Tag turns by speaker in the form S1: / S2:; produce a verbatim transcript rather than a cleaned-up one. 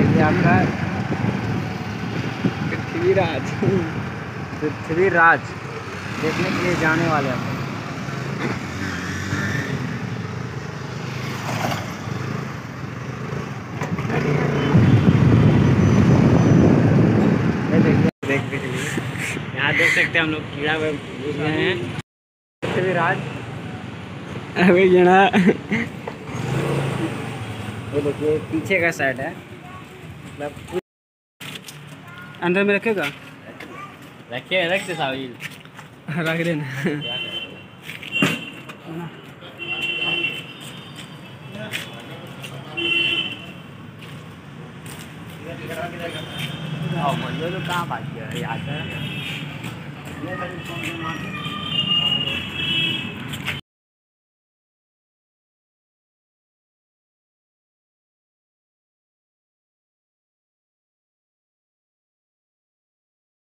S1: देखिए आपका
S2: पृथ्वीराज
S1: पृथ्वीराज देखने के लिए जाने वाले हैं। देखने के लिए यहाँ देख सकते हैं हम लोग कीड़ा में घुस रहे हैं। पृथ्वीराज
S2: अभी जना
S1: ये देखिए पीछे का साइड है, मतलब
S2: अंदर में रखेगा,
S1: रखिए रख दे साहिल,
S2: रख देना।
S1: मंदिर तो कहाँ भाग गया याद है।